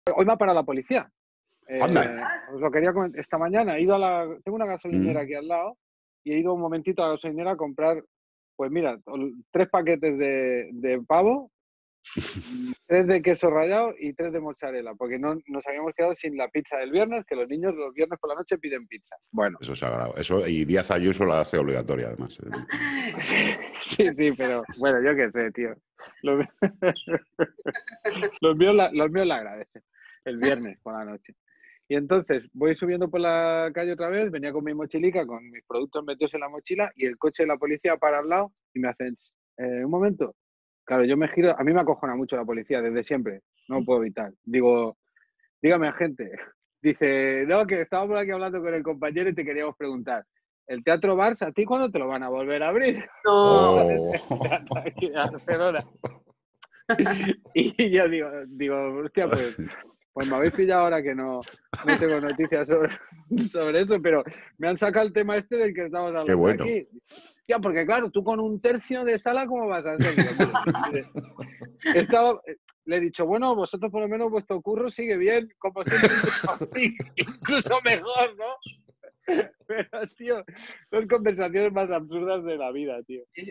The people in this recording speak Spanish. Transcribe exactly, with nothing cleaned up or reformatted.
Hoy me ha parado la policía. ¡Anda! Eh, os lo quería comentar. Esta mañana he ido a la... Tengo una gasolinera Mm. aquí al lado y he ido un momentito a la gasolinera a comprar, pues mira, ol- tres paquetes de, de pavo, mm, tres de queso rallado y tres de mozzarella, porque no, nos habíamos quedado sin la pizza del viernes, que los niños los viernes por la noche piden pizza. Bueno, Eso es sagrado. Eso, y Díaz Ayuso la hace obligatoria, además. sí, sí, sí, pero bueno, yo qué sé, tío. Los, los míos, la, los míos la agradecen. El viernes por la noche. Y entonces voy subiendo por la calle otra vez, venía con mi mochilica, con mis productos metidos en la mochila y el coche de la policía para al lado y me hacen, eh, un momento. Claro, yo me giro, a mí me acojona mucho la policía desde siempre, no lo puedo evitar. Digo, dígame, agente. Dice, no, que estábamos aquí hablando con el compañero y te queríamos preguntar, ¿el Teatro Barça, a ti cuándo te lo van a volver a abrir? No. ¡Oh! El teatro aquí de Barcelona. Y yo digo, digo, hostia, pues, pues me habéis pillado ahora que no, no tengo noticias sobre, sobre eso, pero me han sacado el tema este del que estamos ¡Qué hablando bueno! aquí. Ya, porque claro, tú con un tercio de sala, ¿cómo vas a hacer? Digo, mire, mire, he estado- le he dicho, bueno, vosotros por lo menos vuestro curro sigue bien, como siempre, incluso mejor, ¿no? Pero, tío, son conversaciones más absurdas de la vida, tío.